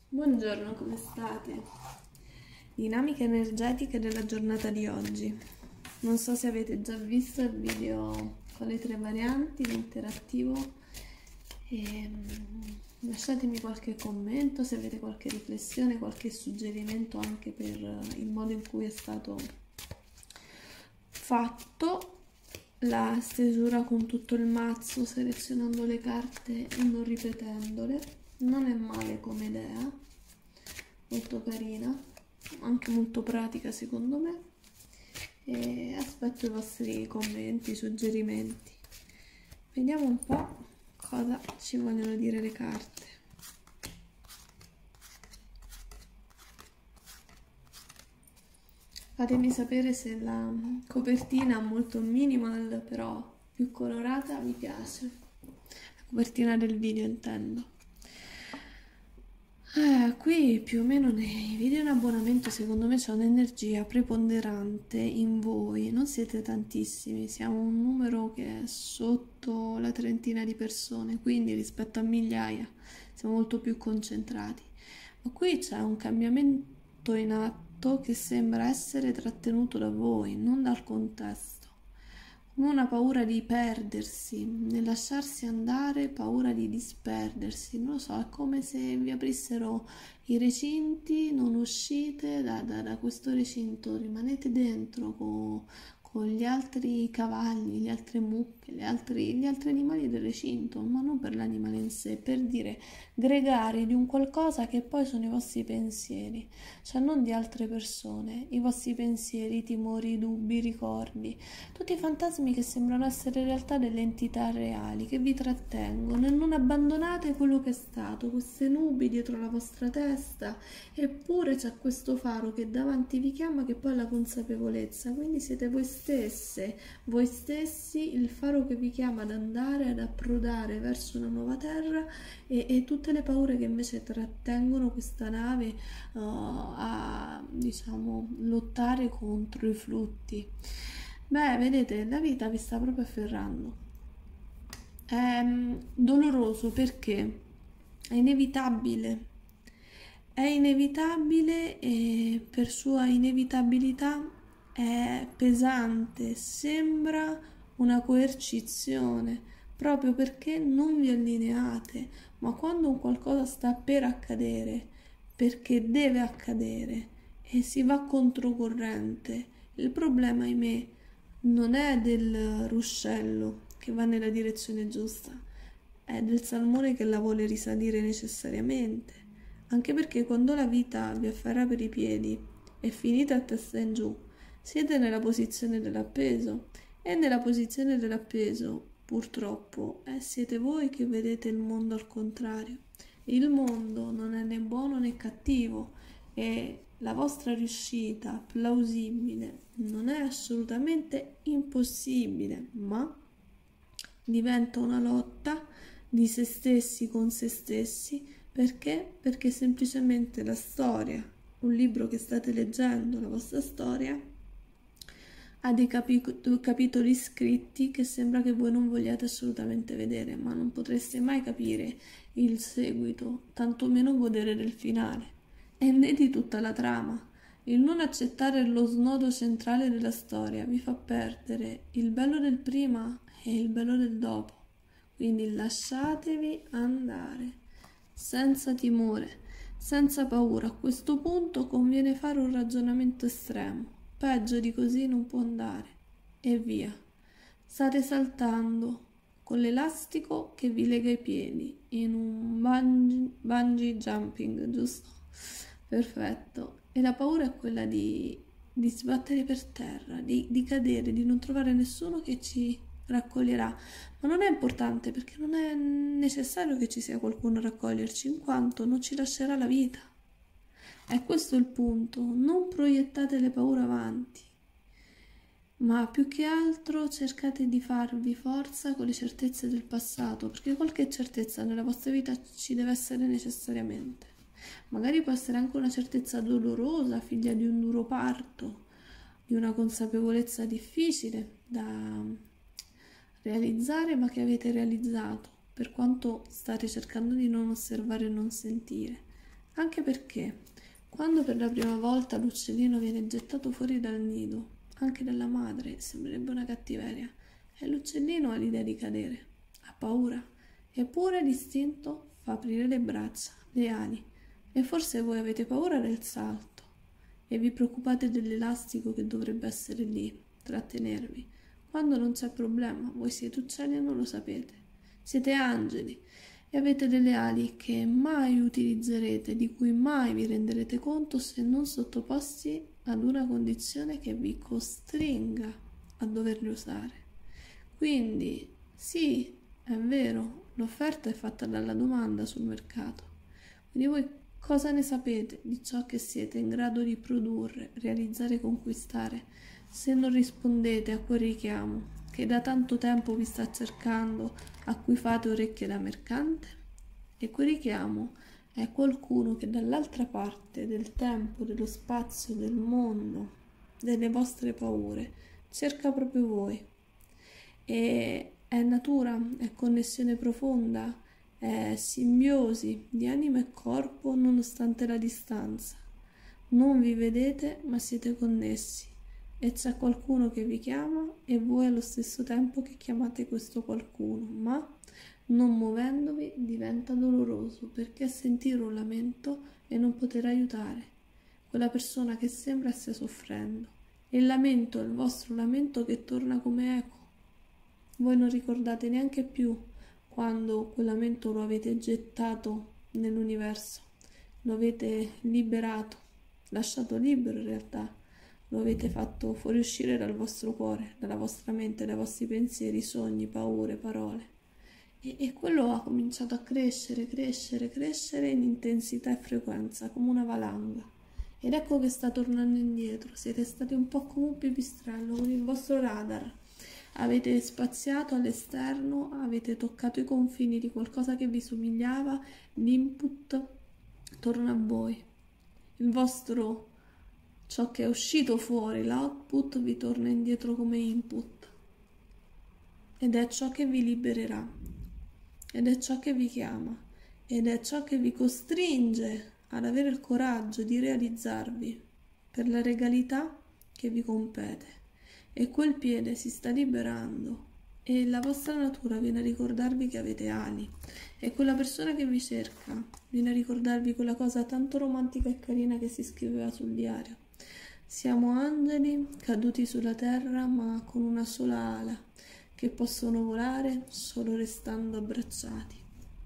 Buongiorno, come state? Dinamiche energetiche della giornata di oggi. Non so se avete già visto il video con le 3 varianti, l'interattivo. Lasciatemi qualche commento se avete qualche riflessione, qualche suggerimento anche per il modo in cui è stato fatto la stesura con tutto il mazzo, selezionando le carte e non ripetendole. Non è male come idea, molto carina, anche molto pratica secondo me, e aspetto i vostri commenti, suggerimenti. Vediamo un po' cosa ci vogliono dire le carte. Fatemi sapere se la copertina molto minimal però più colorata vi piace, la copertina del video intendo. Qui più o meno nei video in abbonamento secondo me c'è un'energia preponderante in voi, non siete tantissimi, siamo un numero che è sotto la trentina di persone, quindi rispetto a migliaia siamo molto più concentrati. Ma qui c'è un cambiamento in atto che sembra essere trattenuto da voi, non dal contesto. Una paura di perdersi, nel lasciarsi andare, paura di disperdersi, non lo so, è come se vi aprissero i recinti, non uscite da questo recinto, rimanete dentro con gli altri cavalli, le altre mucche, gli altri animali del recinto, ma non per l'animale in sé, per dire gregari di un qualcosa che poi sono i vostri pensieri, cioè non di altre persone, i vostri pensieri, timori, dubbi, ricordi, tutti i fantasmi che sembrano essere in realtà delle entità reali che vi trattengono e non abbandonate quello che è stato, queste nubi dietro la vostra testa, eppure c'è questo faro che davanti vi chiama, che poi è la consapevolezza, quindi siete voi stesse, voi stessi, il faro che vi chiama ad andare, ad approdare verso una nuova terra e tutte le paure che invece trattengono questa nave a, diciamo, lottare contro i flutti. Beh, vedete, la vita vi sta proprio afferrando. È doloroso perché è inevitabile. È inevitabile e per sua inevitabilità è pesante, sembra una coercizione, proprio perché non vi allineate, ma quando un qualcosa sta per accadere, perché deve accadere e si va controcorrente, il problema, ahimè, non è del ruscello che va nella direzione giusta, è del salmone che la vuole risalire necessariamente. Anche perché quando la vita vi afferra per i piedi e finite a testa in giù, siete nella posizione dell'appeso e nella posizione dell'appeso, purtroppo, siete voi che vedete il mondo al contrario. Il mondo non è né buono né cattivo e la vostra riuscita plausibile non è assolutamente impossibile, ma diventa una lotta di se stessi con se stessi. Perché? Perché semplicemente la storia, un libro che state leggendo, la vostra storia, ha dei capitoli scritti che sembra che voi non vogliate assolutamente vedere, ma non potreste mai capire il seguito, tantomeno godere del finale, e né di tutta la trama. Il non accettare lo snodo centrale della storia vi fa perdere il bello del prima e il bello del dopo. Quindi lasciatevi andare, senza timore, senza paura. A questo punto conviene fare un ragionamento estremo. Peggio di così non può andare. E via. State saltando con l'elastico che vi lega i piedi in un bungee jumping, giusto? Perfetto. E la paura è quella di sbattere per terra, di cadere, di non trovare nessuno che ci raccoglierà. Ma non è importante perché non è necessario che ci sia qualcuno a raccoglierci, in quanto non ci lascerà la vita. È questo il punto, non proiettate le paure avanti, ma più che altro cercate di farvi forza con le certezze del passato, perché qualche certezza nella vostra vita ci deve essere necessariamente. Magari può essere anche una certezza dolorosa, figlia di un duro parto, di una consapevolezza difficile da realizzare, ma che avete realizzato, per quanto state cercando di non osservare e non sentire. Anche perché quando per la prima volta l'uccellino viene gettato fuori dal nido, anche dalla madre, sembrerebbe una cattiveria, e l'uccellino ha l'idea di cadere, ha paura, eppure l'istinto fa aprire le braccia, le ali, e forse voi avete paura del salto e vi preoccupate dell'elastico che dovrebbe essere lì, trattenervi, quando non c'è problema, voi siete uccelli e non lo sapete, siete angeli e avete delle ali che mai utilizzerete, di cui mai vi renderete conto se non sottoposti ad una condizione che vi costringa a doverli usare. Quindi, sì, è vero, l'offerta è fatta dalla domanda sul mercato. Quindi voi cosa ne sapete di ciò che siete in grado di produrre, realizzare e conquistare se non rispondete a quel richiamo che da tanto tempo vi sta cercando, a cui fate orecchie da mercante? E quel richiamo è qualcuno che dall'altra parte del tempo, dello spazio, del mondo, delle vostre paure, cerca proprio voi. E è natura, è connessione profonda, è simbiosi di anima e corpo nonostante la distanza. Non vi vedete, ma siete connessi. E c'è qualcuno che vi chiama e voi allo stesso tempo che chiamate questo qualcuno, ma non muovendovi diventa doloroso perché sentire un lamento e non poter aiutare quella persona che sembra stia soffrendo. E il lamento è il vostro lamento che torna come eco. Voi non ricordate neanche più quando quel lamento lo avete gettato nell'universo, lo avete liberato, lasciato libero in realtà. Lo avete fatto fuoriuscire dal vostro cuore, dalla vostra mente, dai vostri pensieri, sogni, paure, parole. E quello ha cominciato a crescere, crescere, crescere in intensità e frequenza, come una valanga. Ed ecco che sta tornando indietro. Siete stati un po' come un pipistrello con il vostro radar. Avete spaziato all'esterno, avete toccato i confini di qualcosa che vi somigliava, l'input torna a voi. Il vostro ciò che è uscito fuori, l'output, vi torna indietro come input ed è ciò che vi libererà, ed è ciò che vi chiama, ed è ciò che vi costringe ad avere il coraggio di realizzarvi per la regalità che vi compete. E quel piede si sta liberando e la vostra natura viene a ricordarvi che avete ali, e quella persona che vi cerca viene a ricordarvi quella cosa tanto romantica e carina che si scriveva sul diario. Siamo angeli caduti sulla terra ma con una sola ala, che possono volare solo restando abbracciati.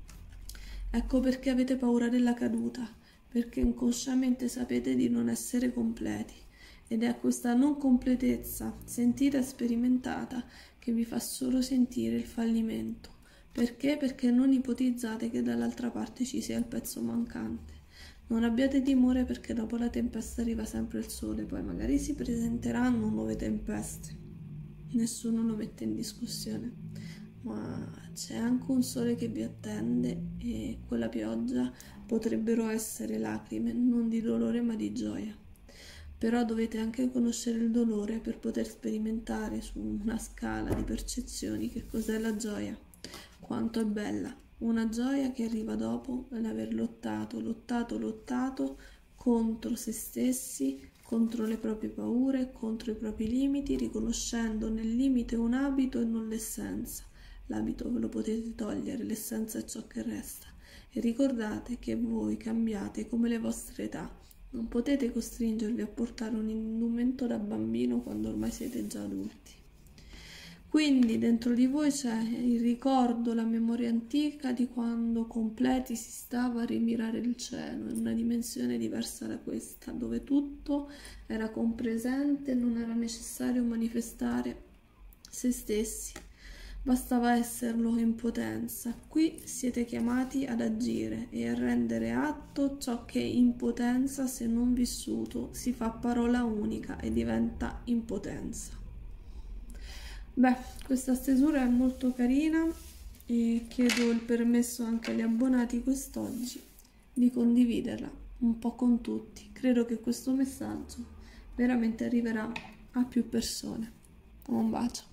Ecco perché avete paura della caduta, perché inconsciamente sapete di non essere completi, ed è questa non completezza sentita e sperimentata che vi fa solo sentire il fallimento. Perché? Perché non ipotizzate che dall'altra parte ci sia il pezzo mancante. Non abbiate timore perché dopo la tempesta arriva sempre il sole, poi magari si presenteranno nuove tempeste. Nessuno lo mette in discussione, ma c'è anche un sole che vi attende e quella pioggia potrebbero essere lacrime, non di dolore ma di gioia. Però dovete anche conoscere il dolore per poter sperimentare su una scala di percezioni che cos'è la gioia, quanto è bella. Una gioia che arriva dopo l'aver lottato contro se stessi, contro le proprie paure, contro i propri limiti, riconoscendo nel limite un abito e non l'essenza. L'abito ve lo potete togliere, l'essenza è ciò che resta. E ricordate che voi cambiate come le vostre età. Non potete costringervi a portare un indumento da bambino quando ormai siete già adulti. Quindi dentro di voi c'è il ricordo, la memoria antica di quando completi si stava a rimirare il cielo, in una dimensione diversa da questa, dove tutto era compresente, non era necessario manifestare se stessi, bastava esserlo in potenza. Qui siete chiamati ad agire e a rendere atto ciò che in potenza, se non vissuto, si fa parola unica e diventa impotenza. Beh, questa stesura è molto carina e chiedo il permesso anche agli abbonati quest'oggi di condividerla un po' con tutti. Credo che questo messaggio veramente arriverà a più persone. Un bacio.